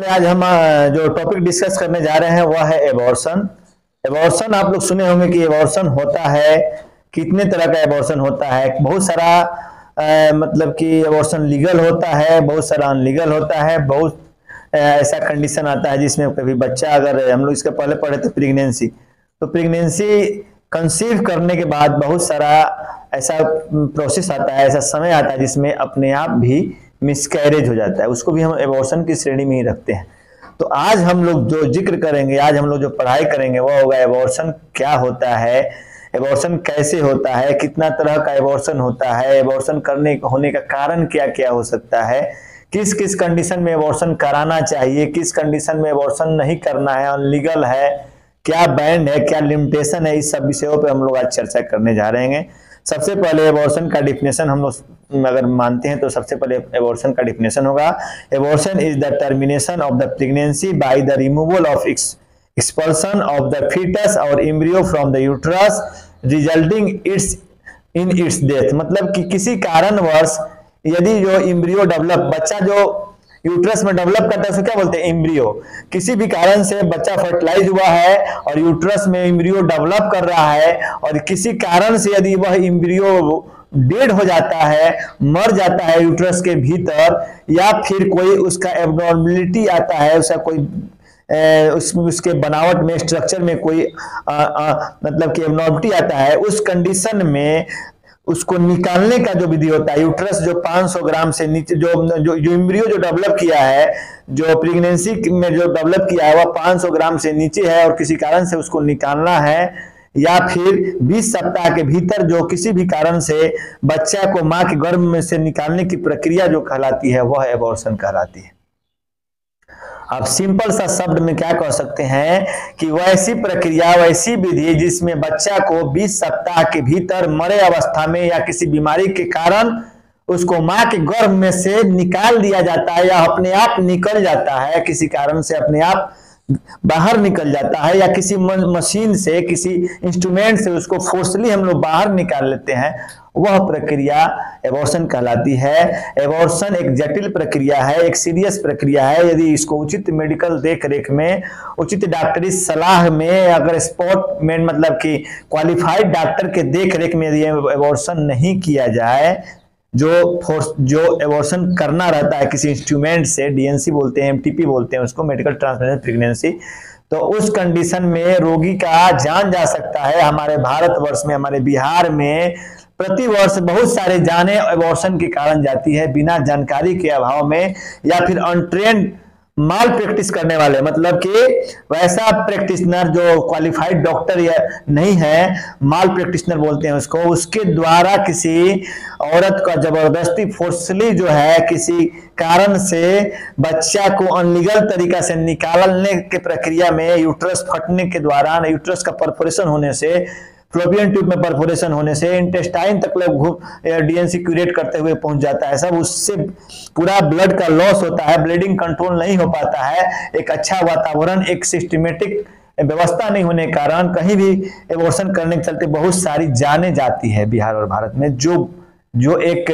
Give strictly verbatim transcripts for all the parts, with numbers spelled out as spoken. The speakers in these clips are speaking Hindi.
में आज हम अ, जो टॉपिक डिस्कस करने जा रहे हैं वह है एबॉर्शन। एबॉर्शन आप लोग सुने होंगे कि एबॉर्शन होता है, कितने तरह का एबॉर्शन होता है। बहुत सारा आ, मतलब कि एबॉर्शन लीगल होता है, बहुत सारा अनलीगल होता है। बहुत आ, ऐसा कंडीशन आता है जिसमें कभी बच्चा, अगर हम लोग इसके पहले पढ़े थे प्रेगनेंसी, तो प्रेगनेंसी कंसीव करने के बाद बहुत सारा ऐसा प्रोसेस आता है, ऐसा समय आता है जिसमें अपने आप भी मिसकैरेज हो जाता है, उसको भी हम एबॉर्शन की श्रेणी में ही रखते हैं। तो आज हम लोग जो जिक्र करेंगे, आज हम लोग जो पढ़ाई करेंगे वो होगा एबॉर्शन क्या होता है, एबॉर्शन कैसे होता है, कितना तरह का एबॉर्शन होता है, एबॉर्शन करने होने का कारण क्या क्या हो सकता है, किस किस कंडीशन में एबॉर्शन कराना चाहिए, किस कंडीशन में एबॉर्शन नहीं करना है, अनलीगल है, क्या बैंड है, क्या लिमिटेशन है। इस सब विषयों पे हम लोग आज चर्चा करने जा रहे हैं। सबसे पहले एबॉर्शन का डिफिनेशन हम लोग अगर मानते हैं तो सबसे पहले एबॉर्शन का डिफिनेशन होगा, abortion is the termination of the pregnancy by the removal of expulsion of the foetus और embryo from the uterus resulting its in its death. मतलब कि किसी कारणवश यदि जो एम्ब्रियो डेवलप, बच्चा जो यूट्रस में डेवलप करता है उसको क्या बोलते हैं, एम्ब्रियो। किसी भी कारण से बच्चा फर्टिलाइज हुआ है और यूट्रस में एम्ब्रियो डेवलप कर रहा है और किसी कारण से यदि वह एम्ब्रियो डेड हो जाता है, मर जाता है यूट्रस के भीतर, या फिर कोई उसका एब्नॉर्मलिटी आता है, उसका कोई ए, उस, उसके बनावट में, स्ट्रक्चर में कोई आ, आ, मतलब कि एब्नॉर्मलिटी आता है, उस कंडीशन में उसको निकालने का जो विधि होता है, यूट्रस जो पाँच सौ ग्राम से नीचे जो जो, जो एम्ब्रियो जो डेवलप किया है, जो प्रेगनेंसी में जो डेवलप किया है वह पाँच सौ ग्राम से नीचे है और किसी कारण से उसको निकालना है, या फिर बीस सप्ताह के भीतर जो किसी भी कारण से बच्चा को मां के गर्भ में से निकालने की प्रक्रिया जो कहलाती है वह एबॉर्शन कहलाती है। आप सिंपल सा शब्द में क्या कह सकते हैं कि वैसी प्रक्रिया, वैसी विधि जिसमें बच्चा को बीस सप्ताह के भीतर मरे अवस्था में या किसी बीमारी के कारण उसको मां के गर्भ में से निकाल दिया जाता है, या अपने आप निकल जाता है, किसी कारण से अपने आप बाहर निकल जाता है, या किसी मशीन से, किसी इंस्ट्रूमेंट से उसको फोर्सली हम लोग बाहर निकाल लेते हैं, वह प्रक्रिया एबॉर्शन कहलाती है। एबॉर्शन एक जटिल प्रक्रिया है, एक सीरियस प्रक्रिया है। यदि इसको उचित मेडिकल देख रेख में, उचित डॉक्टरी सलाह में, अगर स्पॉट में मतलब कि क्वालिफाइड डॉक्टर के देख रेख में यदि एबॉर्शन नहीं किया जाए, जो फोर्स जो एबॉर्शन करना रहता है किसी इंस्ट्रूमेंट से, डीएनसी बोलते हैं, एमटीपी बोलते हैं उसको, मेडिकल ट्रांसमिटेड प्रेगनेंसी, तो उस कंडीशन में रोगी का जान जा सकता है। हमारे भारतवर्ष में, हमारे बिहार में प्रति वर्ष बहुत सारे जाने एबॉर्शन के कारण जाती है, बिना जानकारी के अभाव में, या फिर अनट्रेंड माल प्रैक्टिस करने वाले, मतलब कि वैसा प्रैक्टिशनर जो क्वालिफाइड डॉक्टर या नहीं है, माल प्रैक्टिशनर बोलते हैं उसको, उसके द्वारा किसी औरत का जबरदस्ती फोर्सली जो है किसी कारण से बच्चा को अनलीगल तरीका से निकालने के प्रक्रिया में यूट्रस फटने के द्वारा, यूट्रस का परफोरेशन होने से, फ्लोपियन ट्यूब में परफोरेशन होने से इंटेस्टाइन तक लोग डीएनसी क्यूरेट करते हुए पहुंच जाता है सब, उससे पूरा ब्लड का लॉस होता है, ब्लीडिंग कंट्रोल नहीं हो पाता है, एक अच्छा वातावरण, एक सिस्टमेटिक व्यवस्था नहीं होने के कारण कहीं भी एबॉर्शन करने के चलते बहुत सारी जाने जाती है बिहार और भारत में। जो जो एक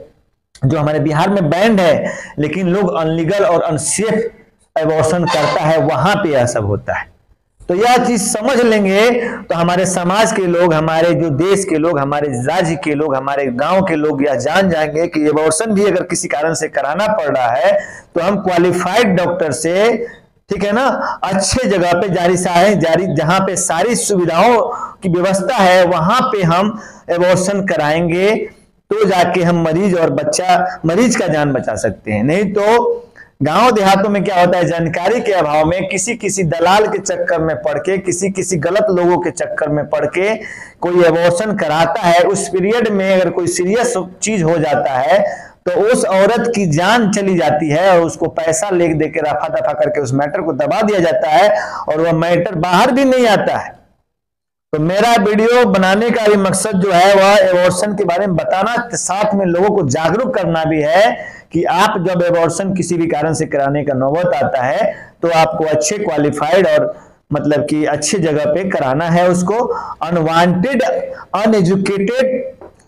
जो हमारे बिहार में बैंड है, लेकिन लोग अनलीगल और अनसेफ एबॉर्शन करता है, वहां पे यह सब होता है। तो यह चीज समझ लेंगे तो हमारे समाज के लोग, हमारे जो देश के लोग, हमारे राज्य के लोग, हमारे गांव के लोग यह जान जाएंगे कि एबॉर्शन भी अगर किसी कारण से कराना पड़ रहा है तो हम क्वालिफाइड डॉक्टर से, ठीक है ना, अच्छे जगह पे जारी सारे जारी जहां पे सारी सुविधाओं की व्यवस्था है वहां पे हम एबॉर्शन कराएंगे, तो जाके हम मरीज और बच्चा, मरीज का जान बचा सकते हैं। नहीं तो गांव देहातों में क्या होता है, जानकारी के अभाव में किसी किसी दलाल के चक्कर में पड़ के, किसी किसी गलत लोगों के चक्कर में पड़ के कोई एबॉर्शन कराता है। उस पीरियड में अगर कोई सीरियस चीज हो जाता है तो उस औरत की जान चली जाती है और उसको पैसा ले दे के रफा दफा करके उस मैटर को दबा दिया जाता है और वह मैटर बाहर भी नहीं आता है। तो मेरा वीडियो बनाने का भी मकसद जो है वह एबॉर्शन के बारे में बताना, साथ में लोगों को जागरूक करना भी है कि आप जब एबॉर्शन किसी भी कारण से कराने का नौबत आता है तो आपको अच्छे क्वालिफाइड और मतलब कि अच्छी जगह पे कराना है उसको। अनवांटेड, अनएजुकेटेड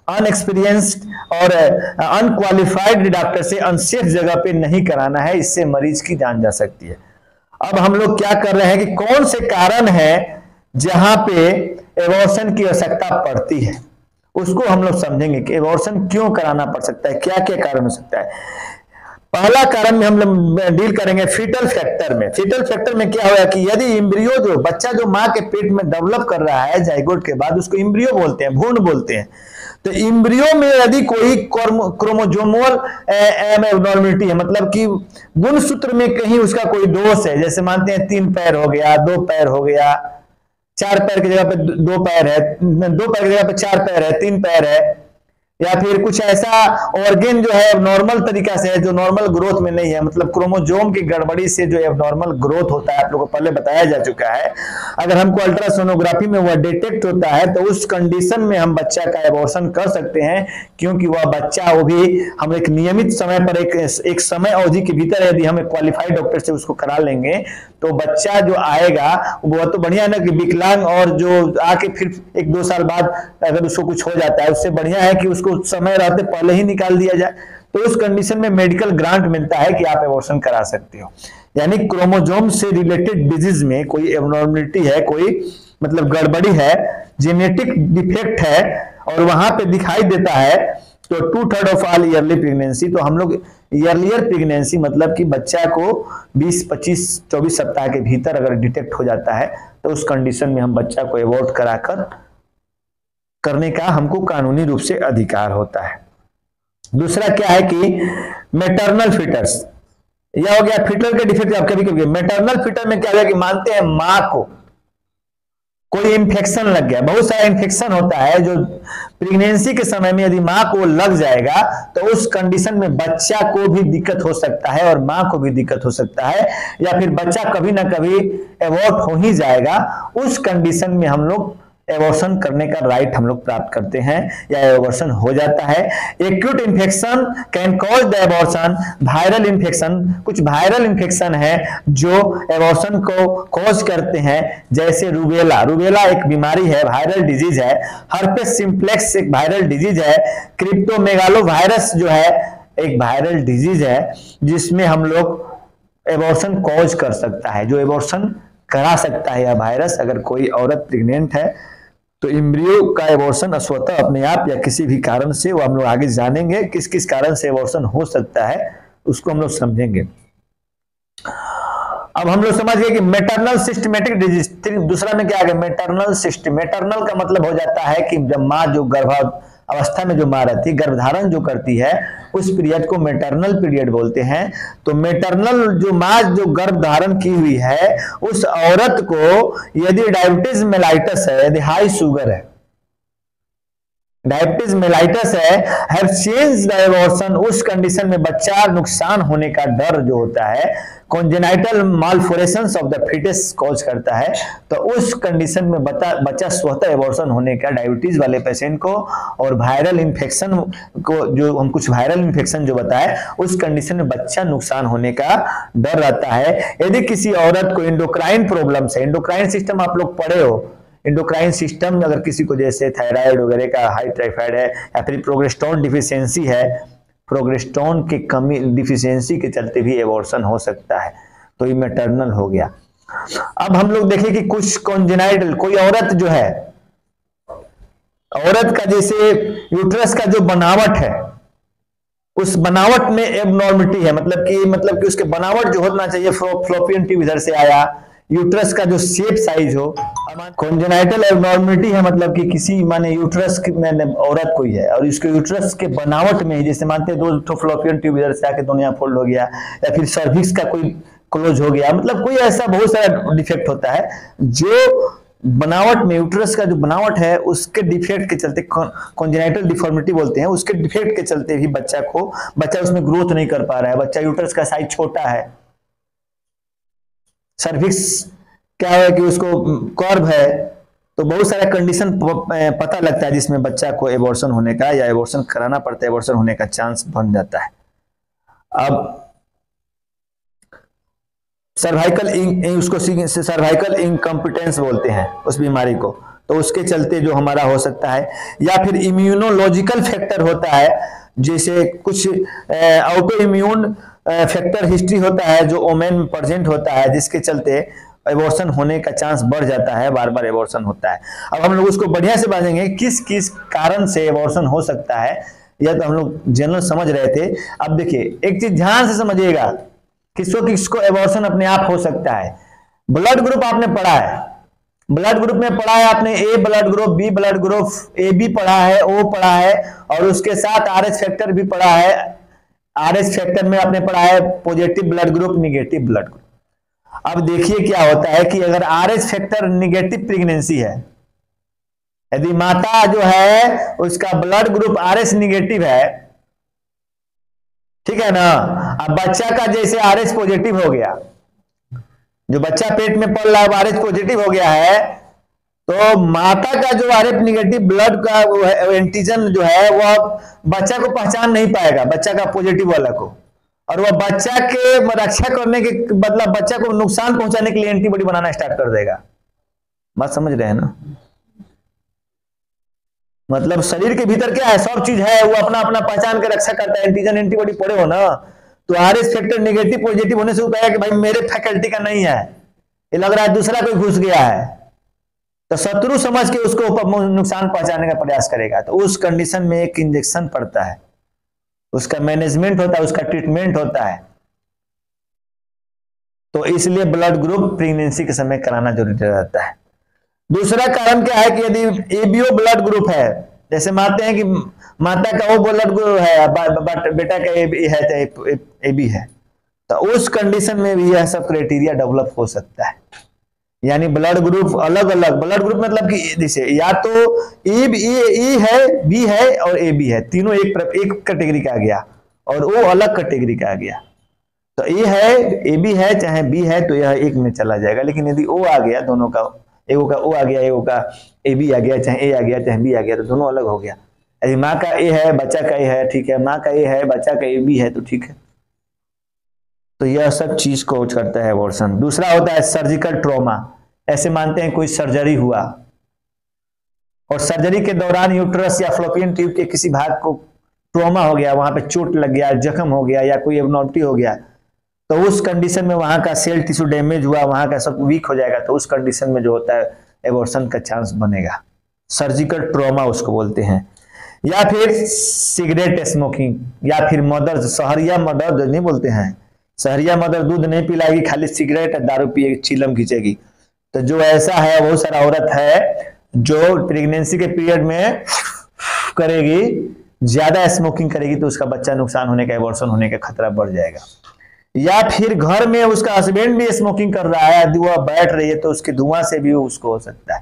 अनएक्सपीरियंस्ड और अनक्वालिफाइड डॉक्टर से अनसेफ जगह पे नहीं कराना है, इससे मरीज की जान जा सकती है। अब हम लोग क्या कर रहे हैं कि कौन से कारण है जहां पे एबॉर्शन की आवश्यकता पड़ती है, उसको हम लोग समझेंगे कि एबॉर्शन क्यों कराना पड़ सकता है, क्या क्या कारण हो सकता है। पहला कारण में हम लोग डील करेंगे फीटल फैक्टर में। फीटल फैक्टर में क्या होगा कि यदि इम्ब्रियो जो बच्चा जो मां के पेट में डेवलप कर रहा है जाइगोट के बाद, उसको इम्ब्रियो बोलते हैं, भ्रूण बोलते हैं। तो इम्ब्रियो में यदि कोई क्रोमोजोमल एबनॉर्मलिटी है, मतलब कि गुणसूत्र में कहीं उसका कोई दोष है, जैसे मानते हैं तीन पैर हो गया, दो पैर हो गया, चार पैर की जगह पे दो पैर है, दो पैर की जगह पे चार पैर है, तीन पैर है, या फिर कुछ ऐसा ऑर्गेन जो है नॉर्मल तरीका से है जो नॉर्मल ग्रोथ में नहीं है, मतलब क्रोमोजोम की गड़बड़ी से जो एबनॉर्मल ग्रोथ होता है, आप लोगों को पहले बताया जा चुका है। अगर हमको अल्ट्रासोनोग्राफी में वह डिटेक्ट होता है तो उस कंडीशन में हम बच्चा का एबॉर्शन कर सकते हैं, क्योंकि वह बच्चा वो भी हम एक नियमित समय पर एक, एक समय अवधि के भीतर यदि हम एक क्वालिफाइड डॉक्टर से उसको करा लेंगे तो बच्चा जो आएगा वो तो बढ़िया ना कि विकलांग और जो आके फिर एक दो साल बाद अगर उसको कुछ हो जाता है, उससे बढ़िया है कि उसको समय रहते पहले ही निकाल दिया जाए। तो उस कंडीशन में मेडिकल ग्रांट मिलता है कि आप एबॉर्शन करा सकते हो। यानी क्रोमोजोम से रिलेटेड डिजीज में कोई एबनॉर्मलिटी है, कोई मतलब गड़बड़ी है, जेनेटिक डिफेक्ट है और वहां पे दिखाई देता है, तो two third of all early pregnancy, तो हम लोग ईयरलियर प्रेगनेंसी मतलब कि बच्चा को बीस पच्चीस चौबीस सप्ताह के भीतर अगर डिटेक्ट हो जाता है तो उस कंडीशन में हम बच्चा को एबॉर्ट कराकर करने का हमको कानूनी रूप से अधिकार होता है। दूसरा क्या है कि मैटरनल फिटर्स, यह हो गया फिटर के डिफेक्ट। आप कभी कभी मैटरनल फिटर में क्या होगा कि मानते हैं मां को कोई इंफेक्शन लग गया, बहुत सारा इंफेक्शन होता है जो प्रेगनेंसी के समय में यदि मां को लग जाएगा तो उस कंडीशन में बच्चा को भी दिक्कत हो सकता है और मां को भी दिक्कत हो सकता है, या फिर बच्चा कभी ना कभी एबॉर्ट हो ही जाएगा। उस कंडीशन में हम लोग एबॉर्शन करने का राइट हम लोग प्राप्त करते हैं या एबॉर्शन हो जाता है। Acute infection can cause the abortion. Viral infection, कुछ वायरल इंफेक्शन है जो एबॉर्शन को कॉज करते हैं, जैसे रूबेला। रूबेला एक बीमारी है, वायरल डिजीज है। हर्पेस सिम्प्लेक्स एक वायरल डिजीज है। क्रिप्टोमेगालो वायरस जो है एक वायरल डिजीज है जिसमें हम लोग एबॉर्शन कॉज कर सकता है, जो एबॉर्शन करा सकता है। यह वायरस, अगर कोई औरत प्रेग्नेंट है तो इम्ब्रियो का एबॉर्शन स्वतः अपने आप या किसी भी कारण से, वो हम लोग आगे जानेंगे किस किस कारण से एबॉर्शन हो सकता है, उसको हम लोग समझेंगे। अब हम लोग समझ गए कि मैटरनल सिस्टमेटिक डिजीज। दूसरा में क्या आ गया, मैटरनल सिस्ट। मैटरनल का मतलब हो जाता है कि जब माँ जो गर्भ अवस्था में जो माँ रहती है, गर्भधारण जो करती है, उस पीरियड को मैटरनल पीरियड बोलते हैं। तो मैटरनल जो माँ जो गर्भ धारण की हुई है, उस औरत को यदि डायबिटीज मेलाइटस है, यदि हाई शुगर है, डायबिटीज मेलाइटस है, हैव चेंज्ड द एबॉर्शन, उस कंडीशन में बच्चा नुकसान होने का डर जो होता है, congenital malformations of the foetus cause करता है, तो उस कंडीशन में बता बच्चा स्वतः एबॉर्शन होने का, डायबिटीज वाले पेशेंट को और वायरल इंफेक्शन को, जो हम कुछ वायरल इंफेक्शन जो बताए, उस कंडीशन में बच्चा नुकसान होने का डर रहता है। यदि किसी औरत को इंडोक्राइन प्रॉब्लम से, इंडोक्राइन सिस्टम आप लोग पढ़े हो, इंडोक्राइन सिस्टम अगर किसी को जैसे थायराइड वगैरह का, हाई टाइफाइड है, या फिर प्रोगेस्टेरोन डिफिशियंसी है, प्रोगेस्टेरोन की कमी डिफिशियंसी के चलते भी एबॉर्शन हो सकता है, तो ये मैटरनल हो गया। अब हम लोग देखें कि कुछ कॉन्जेनाइटल, कोई औरत जो है, औरत का जैसे यूट्रस का जो बनावट है, उस बनावट में एबनॉर्मिटी है, मतलब कि मतलब कि उसके बनावट जो होना चाहिए, फ्लोपियन ट्यूब इधर से आया, यूट्रस का जो शेप साइज हो, कॉन्जेनाइटल एबनॉर्मलिटी है, मतलब कि किसी माने यूट्रस में औरत कोई है और इसके यूट्रस के बनावट में ही, जैसे मानते हैं दो तो फ्लोपियन ट्यूब इधर से आके दोनों यहाँ फोल्ड हो गया, या फिर सर्विक्स का कोई क्लोज हो गया, मतलब कोई ऐसा बहुत सारा डिफेक्ट होता है जो बनावट में, यूट्रस का जो बनावट है उसके डिफेक्ट के चलते, कॉन्जेनाइटल डिफॉर्मिटी बोलते हैं, उसके डिफेक्ट के चलते भी बच्चा को, बच्चा उसमें ग्रोथ नहीं कर पा रहा है, बच्चा यूट्रस का साइज छोटा है, सर्विक्स क्या है कि उसको कर्व है, तो बहुत सारा कंडीशन पता लगता है जिसमें बच्चा को एबॉर्शन होने का या एबॉर्शन कराना पड़ता है, एबॉर्शन होने का चांस बन जाता है। अब सर्वाइकल उसको सर्वाइकल इनकम्पिटेंस बोलते हैं उस बीमारी को, तो उसके चलते जो हमारा हो सकता है, या फिर इम्यूनोलॉजिकल फैक्टर होता है, जैसे कुछ ऑटो इम्यून फैक्टर हिस्ट्री होता है जो ओमेन में प्रेजेंट होता है, जिसके चलते एबॉर्शन होने का चांस बढ़ जाता है, बार बार एबॉर्शन होता है। अब हम लोग उसको बढ़िया से बांधेंगे किस किस कारण से एबॉर्शन हो सकता है, यह तो हम लोग जनरल समझ रहे थे। अब देखिए एक चीज ध्यान से समझिएगा, किसको किसको एबॉर्शन अपने आप हो सकता है। ब्लड ग्रुप आपने पढ़ा है, ब्लड ग्रुप में पढ़ा है आपने A blood group, B blood group, A B पढ़ा है, ओ पढ़ा है, और उसके साथ आर एच फैक्टर भी पढ़ा है। आर एच फैक्टर में आपने पढ़ा है positive blood group, negative blood group. अब देखिए क्या होता है कि अगर R H factor negative pregnancy है, यदि माता जो है उसका blood group R H negative है, ठीक है ना, अब बच्चा का जैसे आर एच पॉजिटिव हो गया, जो बच्चा पेट में पल रहा है आर एच पॉजिटिव हो गया है, तो माता का जो आर एच निगेटिव ब्लड का एंटीजन जो है वह बच्चा को पहचान नहीं पाएगा, बच्चा का पॉजिटिव वाला को, और वह बच्चा के रक्षा करने के मतलब बच्चा को नुकसान पहुंचाने के लिए एंटीबॉडी बनाना स्टार्ट कर देगा। बात समझ रहे हैं ना? मतलब शरीर के भीतर क्या है, सब चीज है, वो अपना अपना पहचान के रक्षा करता है। एंटीजन एंटीबॉडी पड़े हो ना, तो R H factor negative positive होने से वो कहेगा कि भाई मेरे फैकल्टी का नहीं है, ये लग रहा है दूसरा कोई घुस गया है, तो शत्रु समझ के उसको नुकसान पहुंचाने का प्रयास करेगा। तो उस कंडीशन में एक इंजेक्शन पड़ता है, उसका मैनेजमेंट होता है, उसका ट्रीटमेंट होता है। तो इसलिए ब्लड ग्रुप प्रेगनेंसी के समय कराना जरूरी रहता है। दूसरा कारण क्या है कि यदि एबीओ ब्लड ग्रुप है, जैसे मानते हैं कि माता का वो ब्लड ग्रुप है बट बेटा का ए है तो ए बी है, तो उस कंडीशन में भी यह सब क्राइटेरिया डेवलप हो सकता है। यानी ब्लड ग्रुप अलग अलग, ब्लड ग्रुप मतलब कि जैसे या तो ए ए है, बी है और ए बी है, तीनों एक एक कैटेगरी का आ गया और वो अलग कैटेगरी का आ गया। तो ए है, ए बी है, चाहे बी है, तो यह एक में चला जाएगा। लेकिन यदि ओ आ गया, दोनों का एगो का ओ आ गया, एगो का ए बी आ गया, चाहे ए आ गया चाहे बी आ गया, तो दोनों अलग हो गया। यदि माँ का ए है बच्चा का ए है, ठीक है, माँ का ए है बच्चा का ए बी है, तो ठीक है। तो यह सब चीज को करता है एबॉर्शन। दूसरा होता है सर्जिकल ट्रॉमा। ऐसे मानते हैं कोई सर्जरी हुआ और सर्जरी के दौरान यूट्रस या फ्लोपियन ट्यूब के किसी भाग को ट्रॉमा हो गया, वहां पे चोट लग गया, जख्म हो गया या कोई एबनॉर्मलिटी हो गया, तो उस कंडीशन में वहां का सेल टिश्यू डैमेज हुआ, वहां का सब वीक हो जाएगा, तो उस कंडीशन में जो होता है एबॉर्शन का चांस बनेगा। सर्जिकल ट्रॉमा उसको बोलते हैं। या फिर सिगरेट स्मोकिंग, या फिर मदर, सहरिया मदर नहीं बोलते हैं, सहरिया मदर दूध नहीं पिलाएगी, खाली सिगरेट दारू पिएगी, चिलम खींचेगी। तो जो ऐसा है, बहुत सारा औरत है जो प्रेगनेंसी के पीरियड में करेगी, ज्यादा स्मोकिंग करेगी, तो उसका बच्चा नुकसान होने का, एबॉर्शन होने का खतरा बढ़ जाएगा। या फिर घर में उसका हस्बैंड भी स्मोकिंग कर रहा है, यदि वह बैठ रही है, तो उसके धुआं से भी उसको हो सकता है।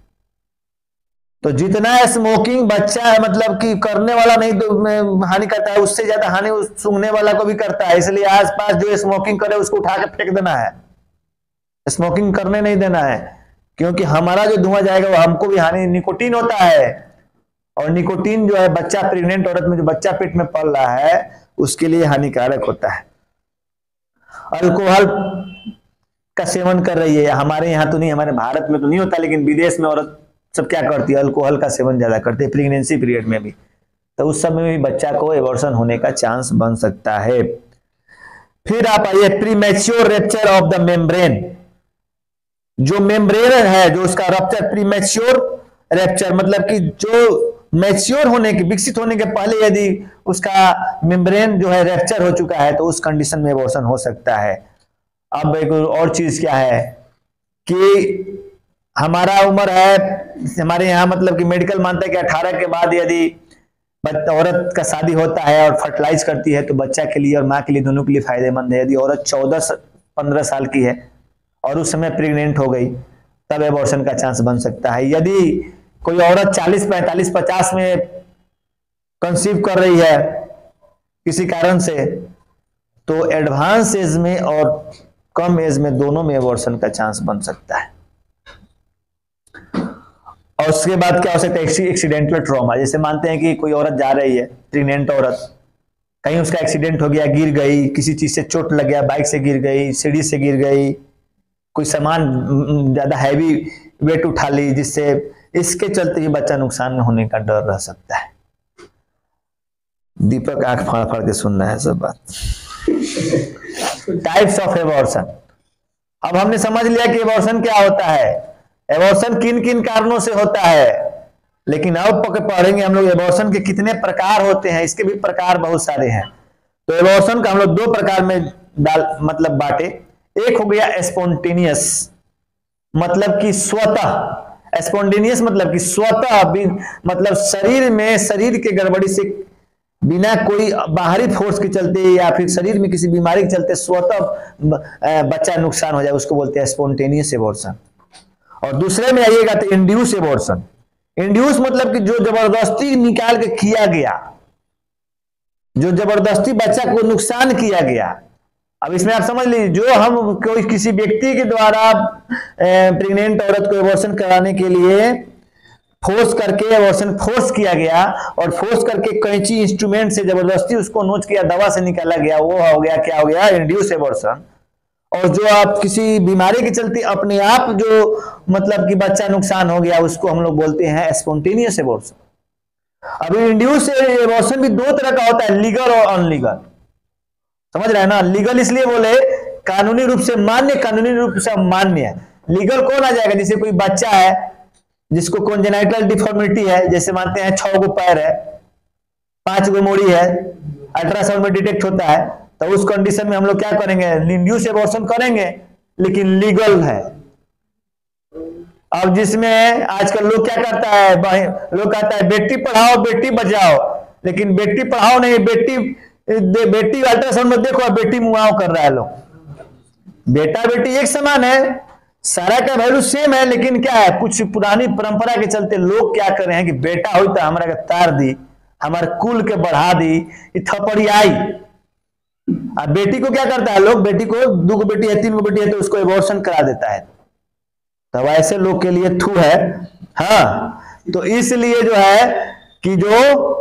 तो जितना स्मोकिंग बच्चा मतलब कि करने वाला नहीं तो हानि करता है, उससे ज्यादा हानि सूंघने वाला को भी करता है। इसलिए आसपास जो स्मोकिंग करे उसको उठा के फेंक देना है, स्मोकिंग करने नहीं देना है, क्योंकि हमारा जो धुआं जाएगा वो हमको भी हानि। निकोटीन होता है, और निकोटीन जो है बच्चा, प्रेग्नेंट औरत में जो बच्चा पेट में पल रहा है उसके लिए हानिकारक होता है। अल्कोहल का सेवन कर रही है, हमारे यहाँ तो नहीं, हमारे भारत में तो नहीं होता, लेकिन विदेश में औरत सब क्या करती है, अल्कोहल का सेवन ज्यादा करते हैं प्रेगनेंसी पीरियड में भी, तो उस समय भी बच्चा को एबॉर्शन होने का चांस बन सकता है। फिर आप आइए premature rupture of the membrane. जो मेम्ब्रेन है, जो उसका रप्चर, प्रीमैच्योर रप्चर मतलब कि जो मैच्योर होने के, विकसित होने के पहले यदि उसका मेम्ब्रेन जो है रप्चर हो चुका है, तो उस कंडीशन में एबॉर्शन हो सकता है। अब एक और चीज क्या है कि हमारा उम्र है, हमारे यहाँ मतलब कि मेडिकल मानता है कि अठारह के बाद यदि औरत का शादी होता है और फर्टिलाइज करती है, तो बच्चा के लिए और माँ के लिए दोनों के लिए फायदेमंद है। यदि औरत चौदह पंद्रह साल की है और उस समय प्रेग्नेंट हो गई, तब एबॉर्शन का चांस बन सकता है। यदि कोई औरत चालीस पैंतालीस पचास में कंसीव कर रही है किसी कारण से, तो एडवांस एज में और कम एज में दोनों में एबॉर्शन का चांस बन सकता है। और उसके बाद क्या हो सकता है, एक्सीडेंटल ट्रॉमा। जैसे मानते हैं कि कोई औरत जा रही है, प्रेग्नेंट औरत, कहीं उसका एक्सीडेंट हो गया, गिर गई, किसी चीज से चोट लग गया, बाइक से गिर गई, सीढ़ी से गिर गई, कोई सामान ज्यादा हैवी वेट उठा ली जिससे इसके चलते ही बच्चा नुकसान होने का डर रह सकता है। दीपक आंख फाड़ फाड़ के सुन रहा है सब बात। Types of abortion. अब हमने समझ लिया कि एबॉर्शन क्या होता है, एबॉर्शन किन किन कारणों से होता है, लेकिन अब पढ़ेंगे हम लोग एबॉर्शन के कितने प्रकार होते हैं। इसके भी प्रकार बहुत सारे हैं। तो एबॉर्शन का हम लोग दो प्रकार में डाल मतलब बांटे। एक हो गया स्पॉन्टेनियस, मतलब कि स्वतः। स्पॉन्टेनियस मतलब कि स्वतः, मतलब शरीर में शरीर के गड़बड़ी से बिना कोई बाहरी फोर्स के चलते या फिर शरीर में किसी बीमारी के चलते स्वतः बच्चा नुकसान हो जाए, उसको बोलते हैं स्पॉन्टेनियस एबॉर्शन। और दूसरे में आइएगा तो इंड्यूस एबॉर्शन। इंड्यूस मतलब कि जो जबरदस्ती निकाल के किया गया, जो जबरदस्ती बच्चा को नुकसान किया गया। अब इसमें आप समझ लीजिए, जो हम कोई किसी व्यक्ति के द्वारा प्रेग्नेंट औरत को एबॉर्शन कराने के लिए फोर्स करके एबॉर्शन फोर्स किया गया और फोर्स करके कैंची इंस्ट्रूमेंट से जबरदस्ती उसको नोच किया, दवा से निकाला गया, वो हो गया क्या हो गया इंड्यूस एबॉर्शन। और जो आप किसी बीमारी के चलते अपने आप जो मतलब कि बच्चा नुकसान हो गया, उसको हम लोग बोलते हैं स्पॉन्टेनियस एबॉर्शन। अब इंड्यूस एबॉर्शन भी दो तरह का होता है, लीगल और अनलीगल। समझ रहे हैं ना? लीगल इसलिए बोले कानूनी रूप से मान्य, कानूनी रूप से अमान्य। लीगल कौन आ जाएगा? जैसे कोई बच्चा है जिसको कॉन्जेनाइटल डिफॉर्मिटी है, जैसे मानते हैं छह गो पैर है, पांच गो मोड़ी है, अल्ट्रासाउंड में डिटेक्ट होता है, तो उस कंडीशन में हम लोग क्या करेंगे? इंड्यूस एबॉर्शन करेंगे, लेकिन लीगल है। अब जिसमें आजकल लोग क्या करता है, लोग कहता है बेटी पढ़ाओ बेटी बचाओ, लेकिन बेटी पढ़ाओ नहीं, बेटी बेटी अल्ट्रासाउंड में देखो बेटी मुआव कर रहा है लोग। बेटा बेटी एक समान है, सारा का वैल्यू सेम है, लेकिन क्या है, कुछ पुरानी परंपरा के चलते लोग क्या कर रहे हैं कि बेटा हुई तो हमारा के तार दी, हमारे कुल के बढ़ा दी, थपड़ी आई। अब बेटी को क्या करता है लोग, बेटी को दो गो बेटी है तीन गो बेटी है तो उसको एबॉर्शन करा देता है। तब ऐसे लोग के लिए थू है। हाँ, तो इसलिए जो है कि जो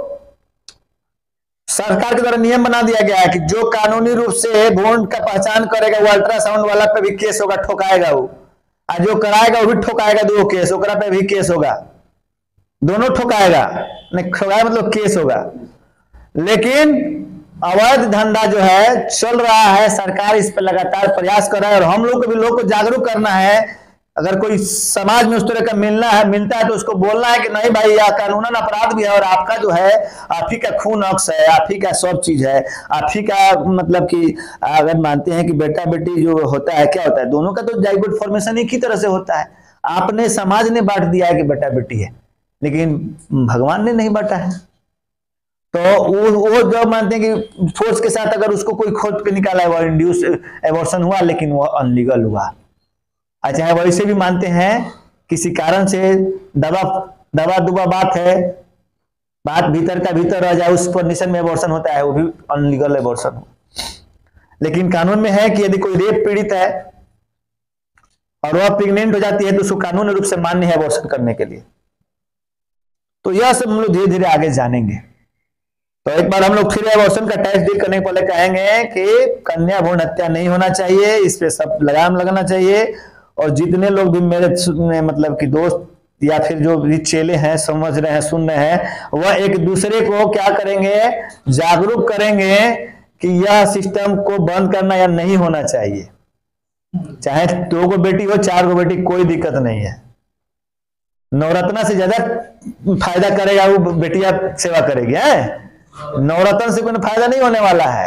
सरकार के द्वारा नियम बना दिया गया है कि जो कानूनी रूप से भ्रूण का पहचान करेगा वो अल्ट्रासाउंड वाला पे भी केस होगा, ठोकाएगा वो, और जो कराएगा वो भी ठोकाएगा, दो केस ओकरा पे भी केस होगा, दोनों ठोकाएगा, नहीं ठोकाएगा मतलब केस होगा। लेकिन अवैध धंधा जो है चल रहा है, सरकार इस पर लगातार प्रयास कर रहा है और हम लोग को भी लोग को जागरूक करना है। अगर कोई समाज में उस तरह का मिलना है मिलता है तो उसको बोलना है कि नहीं भाई यह कानूनन अपराध भी है और आपका जो है आप ही का खून अक्स है, आप ही का सब चीज है, आप ही का मतलब कि अगर मानते हैं कि बेटा बेटी जो होता है क्या होता है, दोनों का तो जाइगोट फॉर्मेशन एक ही तरह से होता है। आपने समाज ने बांट दिया है कि बेटा बेटी है, लेकिन भगवान ने नहीं बांटा है। तो वो वो जो मानते हैं कि फोर्स के साथ अगर उसको कोई खोद के निकाला है वो इंड्यूस एबॉर्शन हुआ, लेकिन वो अनलीगल हुआ। अच्छा है, वैसे भी मानते हैं किसी कारण से दवा दवा दुबा बात है, बात भीतर का भीतर रह जाए, उस कंडीशन में एबॉर्शन होता है, वो भी अनलीगल एबॉर्शन हो। लेकिन कानून में है कि यदि कोई रेप पीड़ित है और वह प्रेग्नेंट हो जाती है तो उसको कानूनी रूप से मान्य है एबॉर्शन करने के लिए। तो यह सब हम लोग धीरे धीरे आगे जानेंगे। तो एक बार हम लोग फिर एबॉर्शन का टाइप डील करने के पहले कहेंगे कि कन्या भ्रूण हत्या नहीं होना चाहिए, इस पे सब लगाम लगाना चाहिए। और जितने लोग भी मेरे मतलब कि दोस्त या फिर जो भी चेले हैं, समझ रहे हैं, सुन रहे हैं, वह एक दूसरे को क्या करेंगे, जागरूक करेंगे कि यह सिस्टम को बंद करना या नहीं होना चाहिए। चाहे दो गो बेटी हो चार गो बेटी, कोई दिक्कत नहीं है। नवरत्ना से ज्यादा फायदा करेगा वो बेटिया सेवा करेगी है, नवरत्न से कोई फायदा नहीं होने वाला है।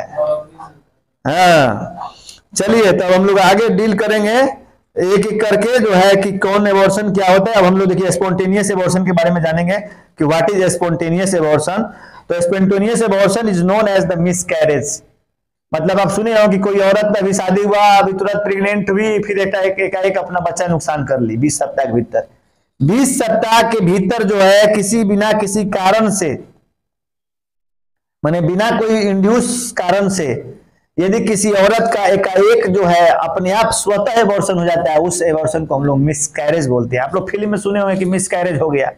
हाँ चलिए, तब हम लोग आगे डील करेंगे एक एक करके जो है कि कौन एबॉर्शन क्या होता है। अब हम लोग देखिए स्पॉन्टेनियस एबॉर्शन के बारे में जानेंगे कि व्हाट इज स्पॉन्टेनियस एबॉर्शन। तो spontaneous abortion is known as the miscarriage. मतलब आप सुने हो कि कोई औरत अभी शादी हुआ, अभी तुरंत प्रेग्नेंट हुई, फिर एक एक, एक अपना बच्चा नुकसान कर ली बीस सप्ताह के भीतर। बीस सप्ताह के भीतर जो है किसी बिना किसी कारण से, माने बिना कोई इंड्यूस कारण से यदि किसी औरत का एकाएक जो है अपने आप स्वतः एबॉर्शन हो जाता है, उस एबॉर्शन को हम लोग मिसकैरेज बोलते हैं। आप लोग फिल्म में सुने होंगे कि मिसकैरेज हो गया,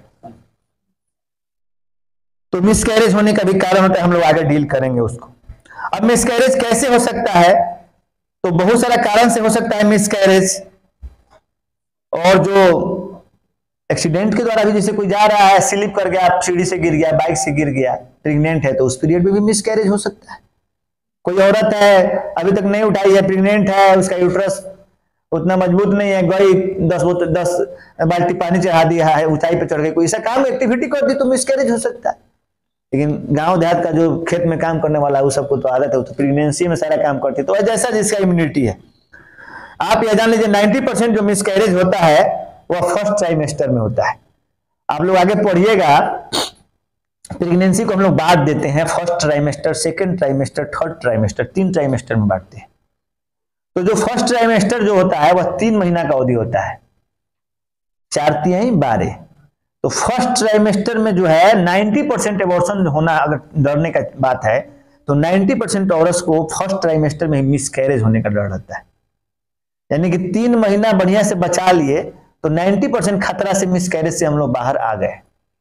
तो मिसकैरेज होने का भी कारण होता है, हम लोग आगे डील करेंगे उसको। अब मिसकैरेज कैसे हो सकता है, तो बहुत सारा कारण से हो सकता है मिसकैरेज। और जो एक्सीडेंट के द्वारा भी, जैसे कोई जा रहा है स्लिप कर गया, सीढ़ी से गिर गया, बाइक से गिर गया, प्रेग्नेंट है, तो उस पीरियड में भी मिसकैरेज हो सकता है। कोई औरत है अभी तक नहीं उठाई है, प्रेग्नेंट है, उसका यूट्रस उतना मजबूत नहीं है, गई दस दस बाल्टी पानी चढ़ा दिया है, ऊंचाई पे चढ़ गई, कोई ऐसा काम एक्टिविटी कर दी तो मिसकैरेज हो सकता है। लेकिन गांव देहात का जो खेत में काम करने वाला है, वो सबको तो आदत है, तो प्रेगनेंसी में सारा काम करती है। तो जैसा जिसका इम्यूनिटी है, आप यह जान लीजिए नब्बे परसेंट जो मिसकैरेज होता है वह फर्स्ट ट्राइमेस्टर में होता है। आप लोग आगे पढ़िएगा, प्रेगनेंसी को हम लोग बांट देते हैं first trimester, second trimester, third trimester, तीन ट्राइमेस्टर में बांटते हैं। तो जो फर्स्ट ट्राइमेस्टर जो होता है वह तीन महीना का अवधि होता है, चार तिहाई बारह। तो फर्स्ट ट्राइमेस्टर में जो है नब्बे परसेंट एबॉर्शन होना, अगर डरने का बात है तो नब्बे परसेंट औरत को फर्स्ट ट्राइमेस्टर में मिसकैरेज होने का डर रहता है। यानी कि तीन महीना बढ़िया से बचा लिए तो नब्बे परसेंट खतरा से, मिसकैरेज से हम लोग बाहर आ गए।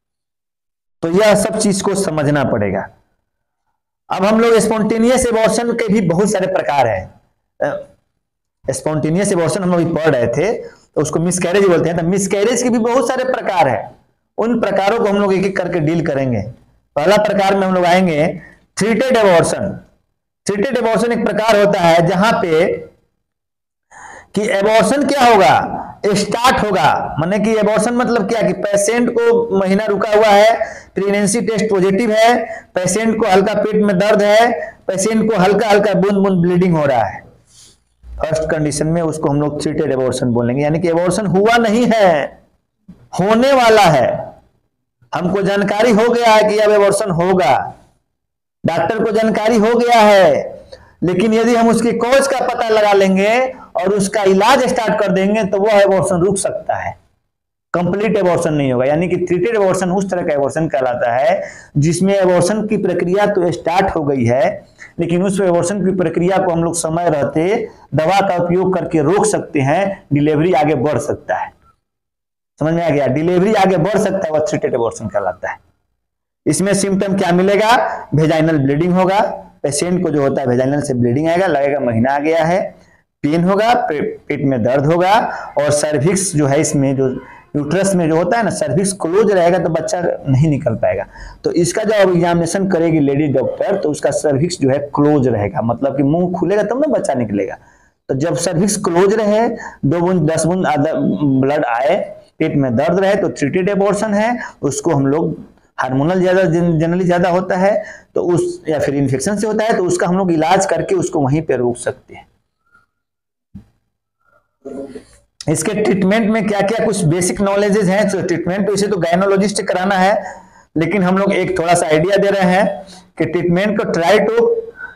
तो यह सब चीज को समझना पड़ेगा। अब हम लोग स्पॉन्टेनियस एबॉर्शन के भी बहुत सारे प्रकार हैं। स्पॉन्टेनियस एबॉर्शन हम लोग पढ़ रहे थे, तो उसको मिसकैरेज बोलते हैं। तो मिसकैरेज के भी बहुत सारे प्रकार हैं, उन प्रकारों को हम लोग एक एक करके डील करेंगे। पहला प्रकार में हम लोग आएंगे ट्रीटेड एबॉर्शन। ट्रीटेड एबॉर्शन एक प्रकार होता है जहां पे कि एबॉर्शन क्या होगा, स्टार्ट होगा, माने कि एबॉर्शन मतलब क्या कि पेशेंट को महीना रुका हुआ है, प्रेगनेंसी टेस्ट पॉजिटिव है, पेशेंट को हल्का पेट में दर्द है, पेशेंट को हल्का हल्का बूंद बूंद ब्लीडिंग हो रहा है, फर्स्ट कंडीशन में उसको हम लोग ट्रीटेड एबॉर्शन बोलेंगे। यानी कि एबॉर्शन हुआ नहीं है, होने वाला है, हमको जानकारी हो गया है कि अब एबॉर्शन होगा, डॉक्टर को जानकारी हो गया है, लेकिन यदि हम उसकी कॉज का पता लगा लेंगे और उसका इलाज स्टार्ट कर देंगे तो वह एबॉर्शन रुक सकता है, कंप्लीट एबॉर्शन नहीं होगा। यानी कि ट्रीटेड एबॉर्शन उस तरह का एबॉर्शन कहलाता है जिसमें एबॉर्शन की प्रक्रिया तो स्टार्ट हो गई है, लेकिन उस एबॉर्शन की प्रक्रिया को हम लोग समय रहते दवा का उपयोग करके रोक सकते हैं, डिलीवरी आगे बढ़ सकता है। समझ में आ गया, डिलीवरी आगे बढ़ सकता है, वह ट्रीटेड एबॉर्शन कहलाता है। इसमें सिम्टम क्या मिलेगा, वेजाइनल ब्लीडिंग होगा, पेशेंट को जो होता है वेजाइनल से ब्लीडिंग आएगा, लगेगा महीना आ गया है, पेन होगा, पे, पेट में दर्द होगा, और सर्विक्स जो है इसमें जो यूट्रस में जो होता है ना, सर्विक्स क्लोज रहेगा तो बच्चा नहीं निकल पाएगा। तो इसका जब एग्जामिनेशन करेगी लेडी डॉक्टर तो उसका सर्विक्स जो है क्लोज रहेगा, मतलब कि मुंह खुलेगा तब ना बच्चा निकलेगा। तो जब सर्विक्स क्लोज रहे, दो बूंद दस बूंद ब्लड आए, पेट में दर्द रहे, तो ट्रीटेड एबॉर्शन है। उसको हम लोग हार्मोनल ज्यादा जनरली ज्यादा होता है तो उस, या फिर इन्फेक्शन से होता है तो उसका हम लोग इलाज करके उसको वहीं पे रोक सकते हैं। इसके ट्रीटमेंट में क्या क्या कुछ बेसिक नॉलेजेस हैं। तो ट्रीटमेंट तो इसे तो गायनोलॉजिस्ट कराना है, लेकिन हम लोग एक थोड़ा सा आइडिया दे रहे हैं कि ट्रीटमेंट को ट्राई टू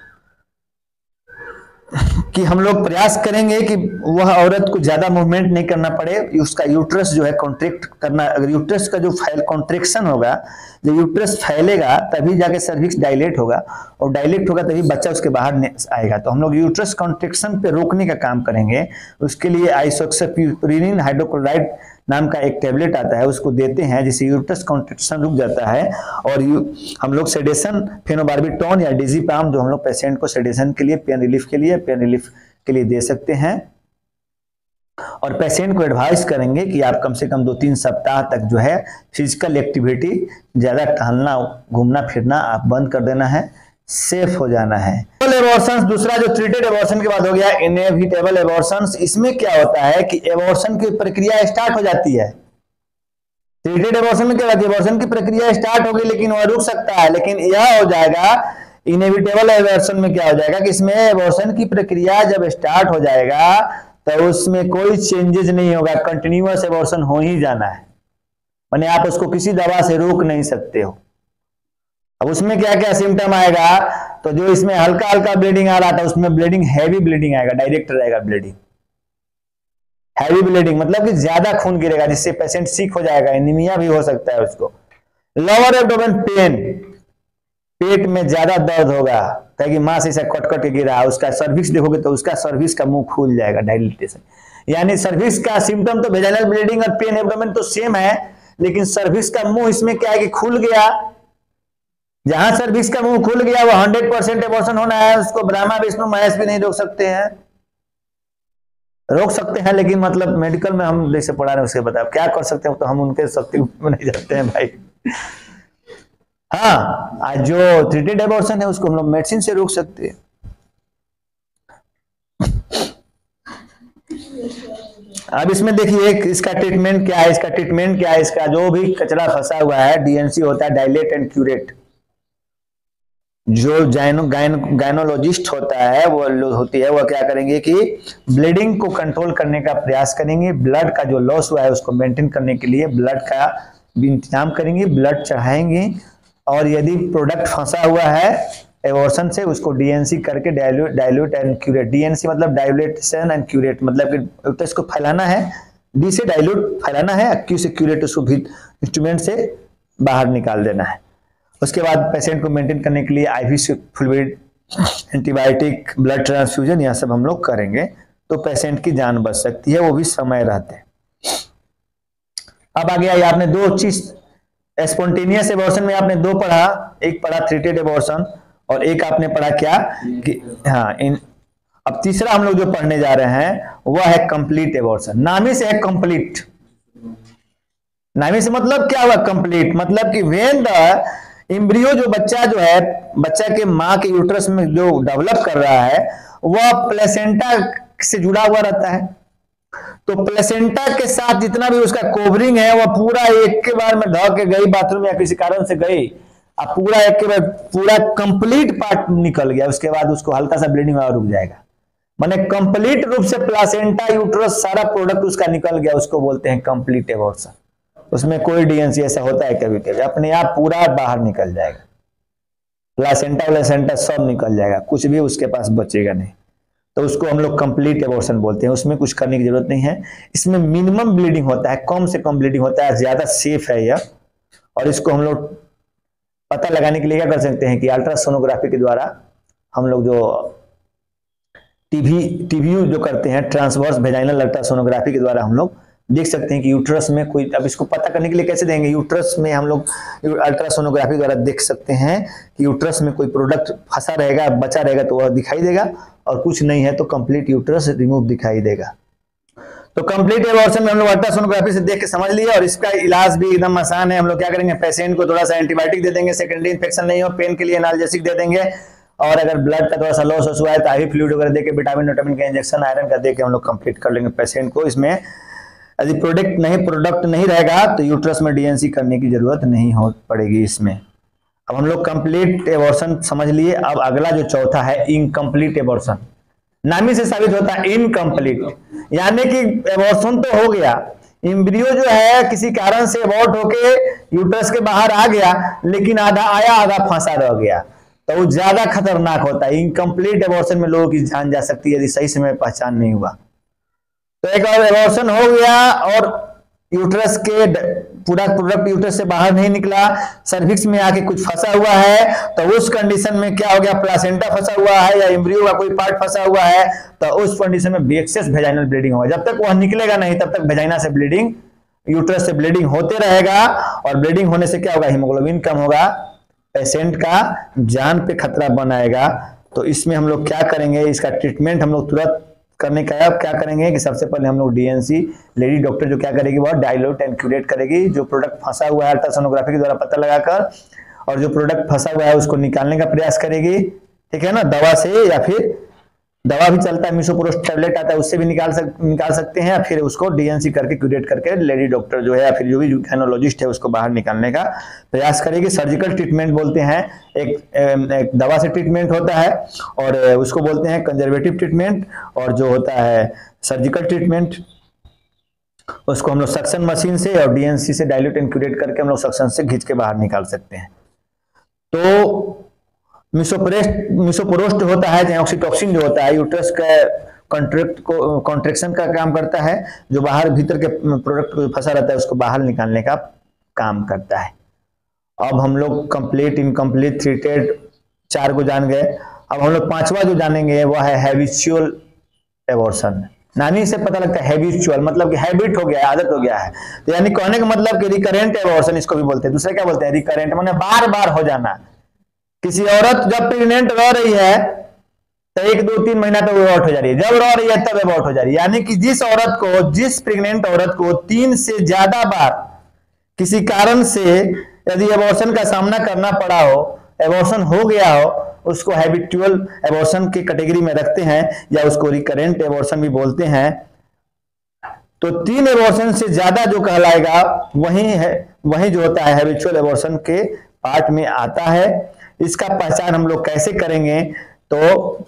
कि हम लोग प्रयास करेंगे कि वह औरत को ज्यादा मूवमेंट नहीं करना पड़े, उसका यूट्रस जो है कॉन्ट्रैक्ट करना। अगर यूट्रस का जो फैल कॉन्ट्रेक्शन होगा, जब यूट्रस फैलेगा तभी जाके सर्विक्स डायलेट होगा, और डायलेट होगा तभी बच्चा उसके बाहर आएगा। तो हम लोग यूट्रस कॉन्ट्रेक्शन पे रोकने का काम करेंगे। उसके लिए आइसोक्साप्यूरिन हाइड्रोक्लोराइड नाम का एक टेबलेट आता है, उसको देते हैं जिससे यूट्रस कॉन्ट्रेक्शन रुक जाता है। और यू, हम लोग सेडेशन फेनोबार्बिटॉन या डिजिपाम जो हम लोग पेशेंट को सेडेशन के लिए, पेन रिलीफ के लिए पेन रिलीफ के लिए दे सकते हैं। और पेशेंट को एडवाइस करेंगे कि आप कम से कम दो तीन सप्ताह तक जो है फिजिकल एक्टिविटी, ज्यादा टहलना घूमना फिरना आप बंद कर देना है, सेफ हो जाना है। एबॉर्शन दूसरा जो ट्रीटेड एबॉर्शन के बाद हो गया इनएविटेबल एबॉर्शन। इसमें क्या होता है कि एबॉर्शन की प्रक्रिया स्टार्ट हो जाती है। ट्रीटेड एबॉर्शन में क्या होता है, एबॉर्शन की प्रक्रिया स्टार्ट हो गई लेकिन वह रुक सकता है, लेकिन यह हो जाएगा इनएविटेबल एबॉर्शन में क्या हो जाएगा कि इसमें एबॉर्शन की प्रक्रिया जब स्टार्ट हो जाएगा तो उसमें कोई चेंजेस नहीं होगा, कंटिन्यूअस एबॉर्शन हो ही जाना है। माने आप उसको किसी दवा से रोक नहीं सकते हो। अब उसमें क्या क्या सिम्टम आएगा, तो जो इसमें हल्का हल्का ब्लीडिंग आ रहा था उसमें ब्लीडिंग हैवी ब्लीडिंग आएगा, डायरेक्ट रहेगा ब्लीडिंग। हैवी ब्लीडिंग मतलब कि ज्यादा खून गिरेगा जिससे पेशेंट सिक हो जाएगा, एनीमिया भी हो सकता है उसको। लोअर एब्डोमेन पेन, पेट में ज्यादा दर्द होगा ताकि मांस ऐसा कट कट के गिरा, उसका सर्विक्स देखोगे तो उसका सर्विक्स का मुंह खुल जाएगा, डायलिटेशन। यानी सर्विक्स का सिम्टम तो वेजाइनल ब्लीडिंग और पेन एब्डोमेन तो सेम है, लेकिन सर्विक्स का मुंह इसमें क्या है कि खुल गया। जहां सर्विक्स का मुंह खुल गया वो हंड्रेड परसेंट एबॉर्शन होना है, उसको ब्रह्मा विष्णु महेश भी नहीं रोक सकते हैं। रोक सकते हैं, लेकिन मतलब मेडिकल में हम जैसे पढ़ा रहे हैं उसके बता क्या कर सकते हैं, तो हम उनके शक्ति में नहीं जाते हैं भाई। हाँ, आज जो ट्रीटेड एबॉर्शन है उसको हम लोग मेडिसिन से रोक सकते हैं। अब इसमें देखिए इसका ट्रीटमेंट क्या है, इसका ट्रीटमेंट क्या है, इसका जो भी कचरा फंसा हुआ है, डीएनसी होता है डायलेट एंड क्यूरेट। जो गायनो गायनोलॉजिस्ट होता है वो होती है, वो क्या करेंगे कि ब्लीडिंग को कंट्रोल करने का प्रयास करेंगे, ब्लड का जो लॉस हुआ है उसको मेंटेन करने के लिए ब्लड का इंतजाम करेंगे, ब्लड चढ़ाएंगे, और यदि प्रोडक्ट फंसा हुआ है एबॉर्शन से उसको डीएनसी करके dilute dilute and curate. DNC मतलब डाइल्यूटेशन एंड क्यूरेट, मतलब कि तो इसको फैलाना है, डी से डाइल्यूट फैलाना है, क्यू से क्यूरेट उसको भी इंस्ट्रूमेंट से बाहर निकाल देना है। उसके बाद पेशेंट को मेंटेन करने के लिए IV fluid, antibiotic, blood transfusion यह सब हम लोग करेंगे, तो पेशेंट की जान बच सकती है, वो भी समय रहते। अब आगे आइए, आपने दो चीज स्पॉन्टेनियस एबॉर्शन में आपने दो पढ़ा, एक पढ़ा ट्रीटेड एबॉर्शन और एक आपने पढ़ा क्या कि हाँ इन अब तीसरा हम लोग जो पढ़ने जा रहे हैं वह है कंप्लीट एबॉर्शन। नामी से है कंप्लीट, नामी से मतलब क्या हुआ कंप्लीट, मतलब कि व्हेन द एम्ब्रियो जो बच्चा जो है बच्चा के मां के यूट्रस में जो डेवलप कर रहा है वह प्लेसेंटा से जुड़ा हुआ रहता है, तो प्लेसेंटा के साथ जितना भी उसका कोवरिंग है वह पूरा एक के बार में ढह के गई बाथरूम या किसी कारण से गई, अब पूरा एक के बार पूरा कंप्लीट पार्ट निकल गया, उसके बाद उसको हल्का सा ब्लीडिंग और रुक जाएगा। माने कंप्लीट रूप से प्लेसेंटा यूट्रस सारा प्रोडक्ट उसका निकल गया, उसको बोलते हैं कंप्लीट एबॉर्शन। उसमें कोई डीएनसी ऐसा होता है कभी कभी अपने आप पूरा बाहर निकल जाएगा, प्लेसेंटा प्लेसेंटा सब निकल जाएगा, कुछ भी उसके पास बचेगा नहीं, तो उसको हम लोग कंप्लीट एबॉर्शन बोलते हैं। उसमें कुछ करने की जरूरत नहीं है, इसमें मिनिमम ब्लीडिंग होता है, कम से कम ब्लीडिंग होता है, ज्यादा सेफ है यह। और इसको हम लोग पता लगाने के लिए क्या कर सकते हैं कि अल्ट्रासोनोग्राफी के द्वारा हम लोग जो टीवी टीवी जो करते हैं ट्रांसवर्स वेजाइनल अल्ट्रासोनोग्राफी के द्वारा हम लोग देख सकते हैं कि यूट्रस में कोई, अब इसको पता करने के लिए कैसे देंगे, यूट्रस में हम लोग अल्ट्रासोनोग्राफी द्वारा देख सकते हैं कि यूट्रस में कोई प्रोडक्ट फंसा रहेगा बचा रहेगा तो वह दिखाई देगा, और कुछ नहीं है तो कंप्लीट यूट्रस रिमूव दिखाई देगा। तो कंप्लीट एबॉर्शन में हम लोग अल्ट्रासोनोग्राफी से देख के समझ लिए, और इसका इलाज भी एकदम आसान है। हम लोग क्या करेंगे, पेशेंट को थोड़ा सा एंटीबायोटिक दे देंगे, सेकेंडरी इन्फेक्शन नहीं हो, पेन के लिए एनाल्जेसिक दे देंगे, और अगर ब्लड का थोड़ा सा लॉस हुआ है तो आईवी फ्लूइड वगैरह देके विटामिन विटामिन का इंजेक्शन आयरन का देके हम लोग कंप्लीट कर लेंगे पेशेंट को। इसमें यदि प्रोडक्ट नहीं प्रोडक्ट नहीं रहेगा तो यूट्रस में डीएनसी करने की जरूरत नहीं हो पड़ेगी इसमें। अब हम लोग कंप्लीट एबॉर्शन समझ लिए, अब अगला जो चौथा है इनकम्प्लीट एबॉर्शन। नामी से साबित होता है इनकम्प्लीट, यानी कि एबॉर्शन तो हो गया, एम्ब्रियो जो है किसी कारण से एबॉर्ट होके यूट्रस के बाहर आ गया, लेकिन आधा आया आधा फंसा रह गया, तो वो ज्यादा खतरनाक होता है। इनकम्प्लीट एबॉर्शन में लोगों की जान जा सकती है यदि सही समय पहचान नहीं हुआ। तो एक और एबॉर्शन हो गया और यूट्रस के पूरा प्रोडक्ट यूट्रस से बाहर नहीं निकला, सर्विक्स में आके कुछ फंसा हुआ है, तो उस कंडीशन में क्या हो गया, प्लासेंटा फंसा हुआ है या एम्ब्रियो का कोई पार्ट फंसा हुआ है, तो उस कंडीशन में एक्सेस वेजाइनल ब्लीडिंग होगा। जब तक वह निकलेगा नहीं तब तक वेजाइना से ब्लीडिंग, यूट्रस से ब्लीडिंग होते रहेगा, और ब्लीडिंग होने से क्या होगा, हीमोग्लोबिन कम होगा, पेशेंट का जान पे खतरा बनाएगा। तो इसमें हम लोग क्या करेंगे, इसका ट्रीटमेंट हम लोग तुरंत करने का अब क्या करेंगे कि सबसे पहले हम लोग डीएनसी, लेडी डॉक्टर जो क्या करेगी वह डाइल्यूट एंड क्यूरेट करेगी, जो प्रोडक्ट फंसा हुआ है अल्ट्रासोनोग्राफी के द्वारा पता लगाकर, और जो प्रोडक्ट फंसा हुआ है उसको निकालने का प्रयास करेगी, ठीक है ना, दवा से, या फिर दवा भी चलता है, मिसोप्रोस्ट टैबलेट आता है, उससे भी निकाल सक निकाल सकते हैं, फिर उसको डीएनसी करके क्यूरेट करके लेडी डॉक्टर जो है या फिर जो भी गायनोलॉजिस्ट है उसको बाहर निकालने का प्रयास करेगी। सर्जिकल ट्रीटमेंट बोलते हैं, एक, एक दवा से ट्रीटमेंट होता है, और उसको बोलते हैं कंजर्वेटिव ट्रीटमेंट, और जो होता है सर्जिकल ट्रीटमेंट उसको हम लोग सक्शन मशीन से और डीएनसी से डाइल्यूट एंड क्यूरेट करके हम लोग सक्शन से खींच के बाहर निकाल सकते हैं। तो मिसोप्रेस्ट मिसोप्रोस्ट होता है, ऑक्सीटॉक्सिन जो होता है यूट्रस का कॉन्ट्रैक्ट को कॉन्ट्रैक्शन का काम करता है, जो बाहर भीतर के प्रोडक्ट को फंसा रहता है उसको बाहर निकालने का काम करता है। अब हम लोग कंप्लीट, इनकम्प्लीट, ट्रीटेड चार को जान गए। अब हम लोग पांचवा जो जानेंगे वह है हैबिचुअल एबॉर्शन। नानी से पता लगता है हैबिचुअल मतलब कि हैबिट हो गया है, आदत हो गया है, तो यानी कहने का मतलब कि रिकरेंट एबॉर्शन इसको भी बोलते हैं। दूसरा क्या बोलते हैं, रिकरेंट, माने बार बार हो जाना। किसी औरत जब प्रेग्नेंट रह रही है तो एक दो तीन महीना तक एबॉर्ट हो जा रही है, जब रह रही है तब एबॉर्ट हो जा रही है। यानी कि जिस औरत को, जिस प्रेग्नेंट औरत को तीन से ज्यादा बार किसी कारण से यदि एबॉर्शन का सामना करना पड़ा हो, एबॉर्शन हो गया हो, उसको हैबिचुअल एबॉर्शन की कैटेगरी में रखते हैं या उसको रिकरेंट एबॉर्शन भी बोलते हैं। तो तीन एबॉर्शन से ज्यादा जो कहलाएगा वही है, वही जो होता है हैबिचुअल एबॉर्शन के पार्ट में आता है। इसका पहचान हम लोग कैसे करेंगे, तो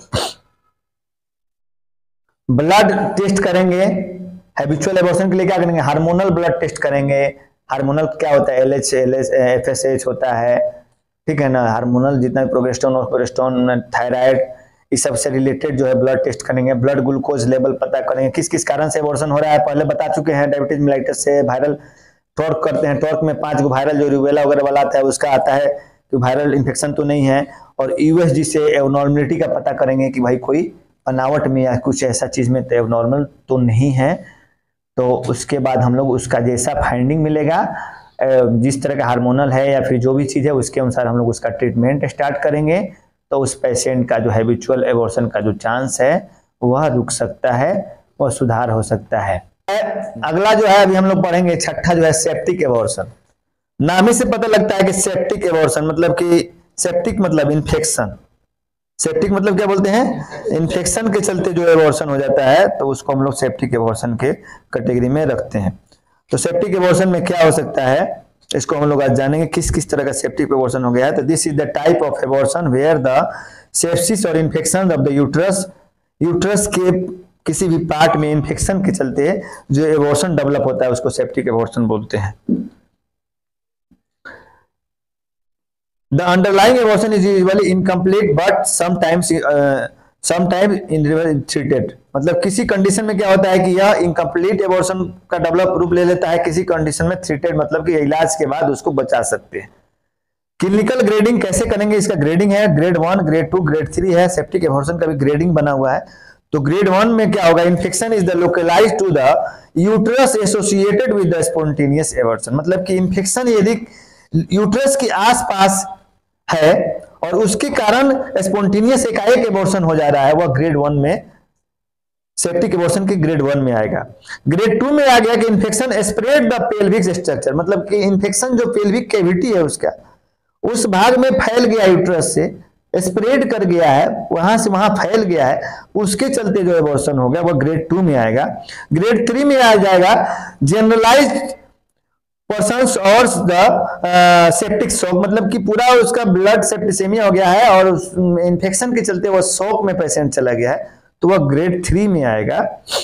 ब्लड टेस्ट करेंगे। हैबिचुअल एबॉर्शन के लिए क्या करेंगे, हार्मोनल ब्लड टेस्ट करेंगे। हार्मोनल क्या होता है, L H L H F S H होता है, ठीक है ना। हार्मोनल जितना भी प्रोजेस्टेरोन और प्रोजेस्टेरोन, थायराइड, इस सब से रिलेटेड जो है ब्लड टेस्ट करेंगे। ब्लड ग्लूकोज लेवल पता करेंगे, किस किस कारण से एबॉर्शन हो रहा है पहले बता चुके हैं। डायबिटीज मेलाइटस से, वायरल टॉर्क करते हैं, टॉर्क में पांच गो वायरल जो रूबेला वगैरह वाला आता है उसका आता है कि वायरल इन्फेक्शन तो नहीं है। और यूएसजी से एबनॉर्मलिटी का पता करेंगे कि भाई कोई बनावट में या कुछ ऐसा चीज में तो एबनॉर्मल तो नहीं है। तो उसके बाद हम लोग उसका जैसा फाइंडिंग मिलेगा, जिस तरह का हार्मोनल है या फिर जो भी चीज है उसके अनुसार हम लोग उसका ट्रीटमेंट स्टार्ट करेंगे। तो उस पेशेंट का जो हैबिचुअल एबॉर्शन का जो चांस है वह रुक सकता है, वह सुधार हो सकता है। अगला जो है अभी हम लोग पढ़ेंगे, छठा जो है सेप्टिक एबॉर्शन। नाम ही से पता लगता है कि सेप्टिक एबॉर्शन मतलब कि सेप्टिक मतलब इन्फेक्शन। सेप्टिक मतलब क्या बोलते हैं, इन्फेक्शन के चलते जो एबॉर्शन हो जाता है तो उसको हम लोग सेप्टिक एबॉर्शन के कैटेगरी में रखते हैं। तो सेप्टिक एबॉर्शन में क्या हो सकता है, इसको हम लोग आज जानेंगे किस किस तरह का सेप्टिक एबॉर्शन हो गया है। तो this is the type of abortion where the sepsis और infection of the uterus, uterus के किसी भी पार्ट में इन्फेक्शन के चलते जो एबॉर्शन डेवलप होता है उसको सेप्टिक एबॉर्शन बोलते हैं। The underlying abortion is usually incomplete but sometimes uh, sometimes treated। मतलब किसी कंडीशन में क्या होता है कि यह इनकम्प्लीट एबॉर्शन का डेवलप रूप ले लेता है, किसी कंडीशन में ट्रीटेड मतलब कि इलाज के बाद उसको बचा सकते हैं। क्लिनिकल ग्रेडिंग कैसे करेंगे, इसका ग्रेडिंग है grade one, grade two, grade three है। सेप्टिक एबॉर्शन का भी ग्रेडिंग बना हुआ है। तो ग्रेड वन में क्या होगा, infection is the localized to the uterus associated with the spontaneous abortion. मतलब कि इन्फेक्शन यदि यूट्रस के आसपास है और उसके कारण स्पॉन्टेनियस एकाएक एबॉर्शन हो जा रहा है, वह ग्रेड वन में सेप्टिक एबॉर्शन के ग्रेड वन में आएगा। ग्रेड टू में आ गया कि infection spread the pelvic structure, मतलब कि इन्फेक्शन जो पेल्विक कैविटी है उसका उस भाग में फैल गया, यूट्रस से स्प्रेड कर गया है, वहां से वहां फैल गया है, उसके चलते जो एबॉर्शन हो गया वह ग्रेड टू में आएगा। ग्रेड थ्री में आ जाएगा जनरलाइज्ड पर्सन्स और द सेप्टिक शॉक, मतलब कि पूरा उसका ब्लड सेप्टिसेमिया हो गया है और इन्फेक्शन के चलते वह शॉक में पेशेंट चला गया है, तो वह ग्रेड थ्री में आएगा।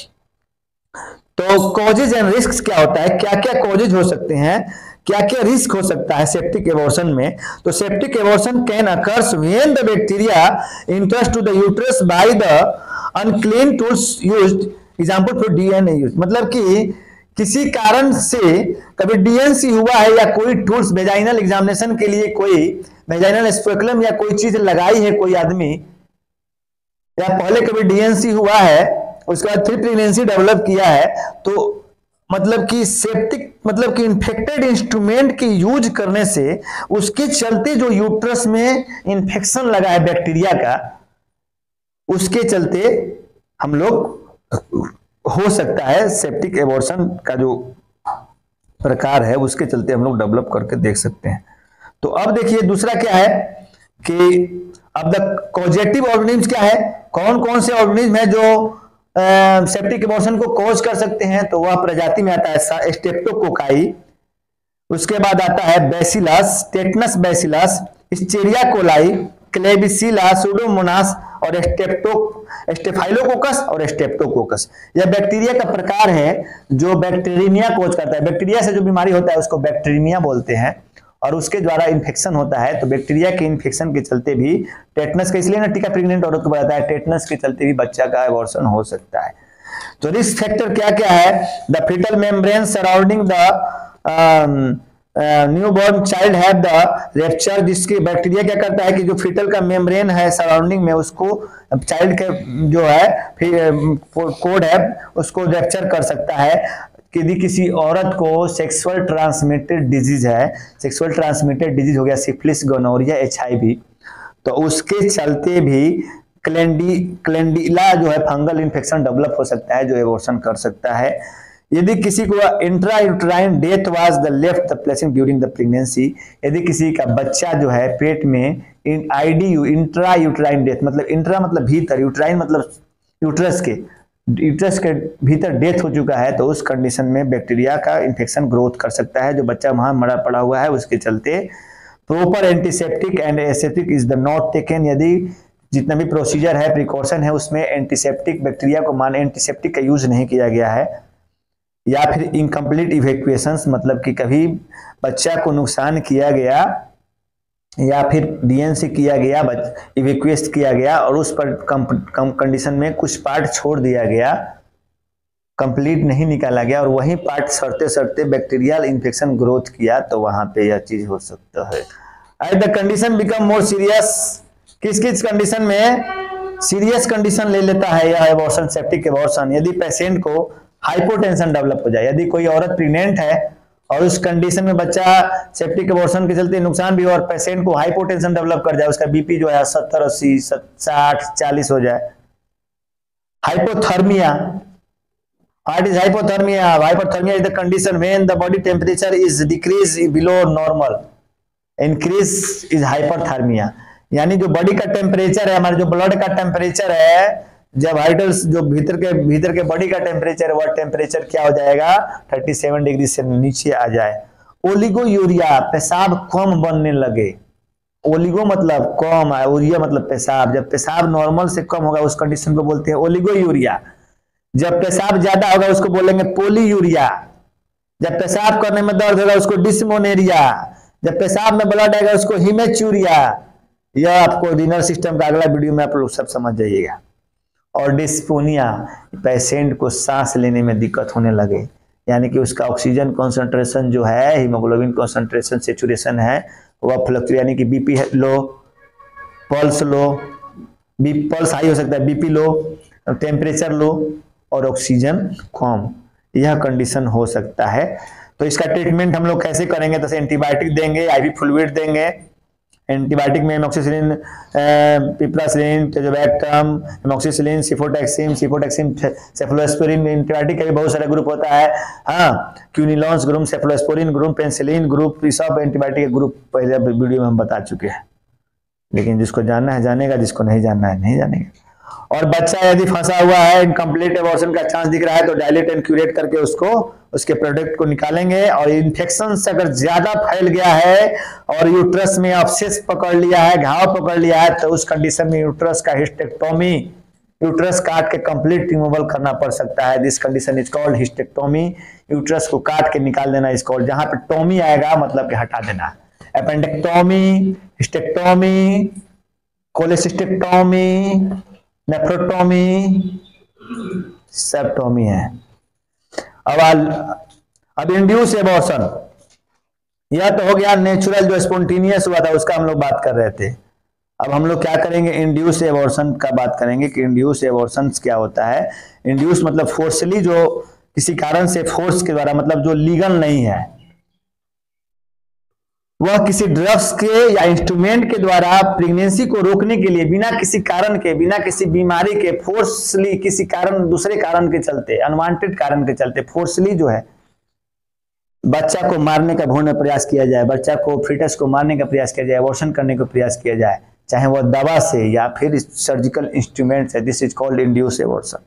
तो कॉजेज एंड रिस्क क्या होता है, क्या क्या कॉजेज हो सकते हैं, क्या क्या रिस्क हो सकता है सेप्टिक एबॉर्शन में। तो septic abortion can occurs when the bacteria interest to the uterus by the unclean tools used, example for DNA use. मतलब कि किसी कारण से कभी डीएनसी हुआ है या कोई टूल्स वेजाइनल एग्जामिनेशन के लिए कोई वेजाइनल स्पेकुलम या कोई चीज लगाई है कोई आदमी, या पहले कभी डीएनसी हुआ है उसके बाद फिर प्रेगनेंसी डेवलप किया है, तो मतलब कि सेप्टिक मतलब कि इन्फेक्टेड इंस्ट्रूमेंट की यूज करने से उसके चलते जो यूट्रस में इंफेक्शन लगा है बैक्टीरिया का, उसके चलते हम लोग हो सकता है सेप्टिक एबॉर्शन का जो प्रकार है उसके चलते हम लोग डेवलप करके देख सकते हैं। तो अब देखिए दूसरा क्या है कि अब द कॉजेटिव ऑर्गेनिज्म क्या है, कौन कौन से ऑर्गेनिज्म है जो सेप्टिक एबॉर्शन को कॉज कर सकते हैं। तो वह प्रजाति में आता है स्ट्रेप्टोकोकाई, उसके बाद आता है bacillus, tetanus bacillus, escherichia coli, klebsiella, pseudomonas और स्टेप्टो स्टेफाइलोकोकस और स्टेप्टोकोकस। यह बैक्टीरिया का प्रकार है जो बैक्टीरियमिया कोज करता है। बैक्टीरिया से जो बीमारी होता है उसको बैक्टीरियमिया बोलते हैं और उसके द्वारा इन्फेक्शन होता है। तो बैक्टीरिया के इन्फेक्शन के चलते भी टेटनस का, इसलिए ना टीका प्रेग्नेंट औरत को बताता है टेटनस के चलते भी बच्चा का एबॉर्शन हो सकता है। तो रिस्क फैक्टर क्या क्या है, the fetal membrane surrounding the newborn child have the rupture, जिसकी बैक्टीरिया क्या करता है कि जो फीटल का मेम्ब्रेन है सराउंडिंग में उसको चाइल्ड के जो है कोड है उसको रैप्चर कर सकता है। यदि किसी औरत को सेक्सुअल ट्रांसमिटेड डिजीज है, सेक्सुअल ट्रांसमिटेड डिजीज हो गया सिफिलिस, गोनोरिया, एचआईवी, तो उसके चलते भी क्लेंडी क्लेंडिला जो है फंगल इन्फेक्शन डेवलप हो सकता है जो एबॉर्शन कर सकता है। यदि किसी को intra uterine death was the left the placing during the pregnancy, यदि किसी का बच्चा जो है पेट में in IUD intra uterine death, मतलब इंट्रा मतलब भीतर, यूट्राइन मतलब यूट्रस के, यूट्रस के भीतर डेथ हो चुका है, तो उस कंडीशन में बैक्टीरिया का इन्फेक्शन ग्रोथ कर सकता है। जो बच्चा वहां मरा पड़ा हुआ है उसके चलते proper antiseptic and aseptic is the not taken, यदि जितना भी प्रोसीजर है प्रिकॉशन है उसमें एंटीसेप्टिक बैक्टीरिया को मान एंटीसेप्टिक का यूज नहीं किया गया है, या फिर इनकम्प्लीट इवैक्यूएशंस मतलब कि कभी बच्चा को नुकसान किया गया या फिर डीएनसी किया गया, इवैक्यूएट किया गया और उस पर कम, कम कंडीशन में कुछ पार्ट छोड़ दिया गया, कंप्लीट नहीं निकाला गया और वही पार्ट सड़ते सड़ते बैक्टीरियल इन्फेक्शन ग्रोथ किया, तो वहां पे यह चीज हो सकता है। At the condition become more serious, किस किस कंडीशन में सीरियस कंडीशन ले लेता है यह एबॉर्शन, सेप्टिक एबॉर्शन, यदि पेशेंट को हाइपोटेंशन डेवलप हो जाए, यदि कोई औरत प्रेग्नेंट है और उस कंडीशन में बच्चा सेप्टिक एबॉर्शन के चलते नुकसान भी हो और पेशेंट को हाइपोटेंशन डेवलप कर जाए, उसका बीपी जो है सत्तर अस्सी साठ चालीस हो जाए। Hypothermia, what is hypothermia? Hypothermia is the condition when the body temperature is decrease below normal, increase is hyperthermia, यानी जो बॉडी का टेम्परेचर है, हमारे जो ब्लड का टेम्परेचर है, जब वाइटल्स जो भीतर के भीतर के बॉडी का टेम्परेचर है वह टेम्परेचर क्या हो जाएगा सैंतीस डिग्री से नीचे आ जाए। ओलिगो यूरिया, पेशाब कम बनने लगे, ओलिगो मतलब कम है, यूरिया मतलब पेशाब, जब पेशाब नॉर्मल से कम होगा उस कंडीशन को बोलते हैं ओलिगो यूरिया। जब पेशाब ज्यादा होगा उसको बोलेंगे पोली यूरिया। जब पेशाब करने में दर्द होगा उसको डिस्मोनेरिया। जब पेशाब में ब्लड आएगा उसको हिमेचूरिया। यह आपको डिनर सिस्टम का अगला वीडियो में आप लोग सब समझ जाइएगा। और डिस्पोनिया, पेशेंट को सांस लेने में दिक्कत होने लगे, यानी कि उसका ऑक्सीजन कॉन्सेंट्रेशन जो है, हीमोग्लोबिन कॉन्सेंट्रेशन सेचुरेशन है वह फ्लक्चुएट, यानी कि BP low, pulse low, B pulse high हो सकता है, बीपी लो, टेम्परेचर लो और ऑक्सीजन कम, यह कंडीशन हो सकता है। तो इसका ट्रीटमेंट हम लोग कैसे करेंगे? तो एंटीबायोटिक देंगे, आईवी फ्लूइड देंगे। एंटीबायोटिक में amoxicillin, piperacillin, tazobactam, amoxicillin, cefotaxime, cefotaxime, cephalosporin, antibiotic का भी बहुत सारा ग्रुप होता है। हाँ, quinolones group, cephalosporin group, penicillin group, ये सब एंटीबायोटिक के ग्रुप पहले वीडियो में हम बता चुके हैं, लेकिन जिसको जानना है जानेगा, जिसको नहीं जानना है नहीं जानेगा। और बच्चा यदि फंसा हुआ है, इनकम्प्लीट एबॉर्शन का चांस दिख रहा है, तो डायलेट एंड क्यूरेट करके उसको उसके प्रोडक्ट को निकालेंगे। और इन्फेक्शन से अगर ज्यादा फैल गया है और यूट्रस में अब्सेस पकड़ लिया है, घाव पकड़ लिया है, तो उस कंडीशन में यूट्रस का हिस्टेक्टोमी, यूट्रस काट के कंप्लीट रिमूवल करना पड़ सकता है। This condition is called hysterectomy. Uterus को काट के निकाल देना इज कॉल्ड, जहां पे टोमी आएगा मतलब कि हटा देना। एपेंडेक्टोमी, हिस्टेक्टोमी, कोलेसिस्टेक्टोमी, नेफ्रोटोमी, सब टोमी है। अब अब इंड्यूस एबॉर्शन, यह तो हो गया नेचुरल जो स्पॉन्टेनियस हुआ था उसका हम लोग बात कर रहे थे। अब हम लोग क्या करेंगे? इंड्यूस एबॉर्शन का बात करेंगे कि इंड्यूस एबॉर्शन क्या होता है। इंड्यूस मतलब फोर्सली, जो किसी कारण से फोर्स के द्वारा, मतलब जो लीगल नहीं है, वह किसी ड्रग्स के या इंस्ट्रूमेंट के द्वारा प्रेगनेंसी को रोकने के लिए बिना किसी कारण के, बिना किसी बीमारी के, फोर्सली किसी कारण, दूसरे कारण के चलते, अनवांटेड कारण के चलते फोर्सली जो है बच्चा को मारने का भ्रूण प्रयास किया जाए, बच्चा को, फिटस को मारने का प्रयास किया जाए, अबॉर्शन करने का प्रयास किया जाए, चाहे वह दवा से या फिर सर्जिकल इंस्ट्रूमेंट से। This is called induce abortion.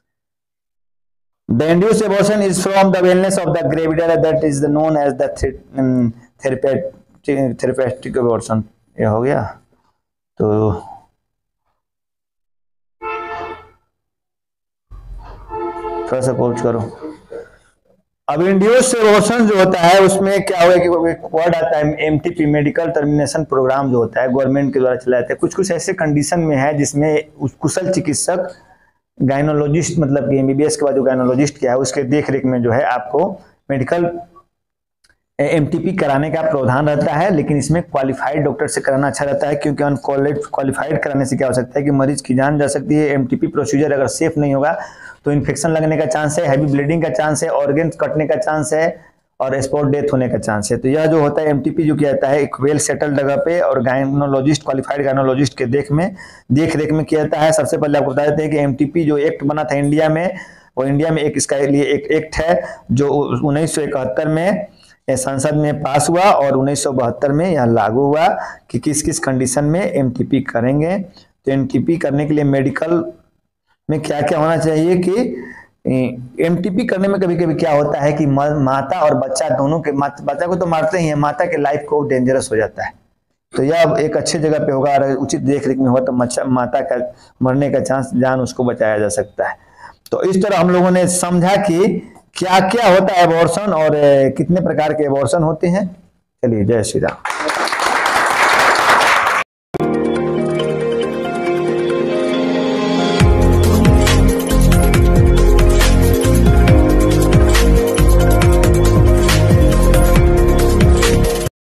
The induced abortion is from the wellness of the gravidia, that is known as the therapeutic therapeutic abortion. ये हो गया। तो थोड़ा सा कोच करो। अब इंड्यूस एबॉर्शन जो होता है उसमें क्या हुआ कि वर्ड आता है एमटीपी, मेडिकल टर्मिनेशन प्रोग्राम, जो होता है गवर्नमेंट के द्वारा चलाया जाता है। कुछ कुछ ऐसे कंडीशन में है जिसमें कुशल चिकित्सक, गायनोलॉजिस्ट, मतलब कि एमबीबीएस के बाद जो गायनोलॉजिस्ट क्या है उसके देख रेख में जो है आपको मेडिकल एमटीपी कराने का प्रावधान रहता है। लेकिन इसमें क्वालिफाइड डॉक्टर से कराना अच्छा रहता है, क्योंकि अनक्वालिफाइड कराने से क्या हो सकता है कि मरीज की जान जा सकती है। एमटीपी प्रोसीजर अगर सेफ नहीं होगा तो इन्फेक्शन लगने का चांस है, हैवी ब्लीडिंग का चांस है, ऑर्गन कटने का चांस है, और स्पॉट डेथ होने का चांस है। तो यह जो होता है एमटीपी जो किया जाता है एक वेल सेटल्ड जगह पे और गायनोलॉजिस्ट क्वालिफाइड गायनोलॉजिस्ट के देख में देख रेख में किया जाता है। सबसे पहले आपको बता देते हैं कि एमटीपी जो एक्ट बना था इंडिया में, वो इंडिया में एक इसका लिए एक एक्ट है जो उन्नीस सौ इकहत्तर में संसद में पास हुआ और उन्नीस सौ बहत्तर में यह लागू हुआ कि किस किस कंडीशन में एमटीपी करेंगे। तो एमटीपी करने के लिए मेडिकल में क्या क्या होना चाहिए कि एमटीपी करने में कभी कभी क्या होता है कि माता और बच्चा दोनों के, बच्चा को तो मारते ही है, माता के लाइफ को डेंजरस हो जाता है। तो यह एक अच्छी जगह पे होगा और उचित देख रेख में होगा तो माता का मरने का चांस, जान उसको बचाया जा सकता है। तो इस तरह हम लोगों ने समझा कि क्या क्या होता है एबॉर्शन और कितने प्रकार के एबॉर्शन होते हैं। चलिए, जय श्री राम।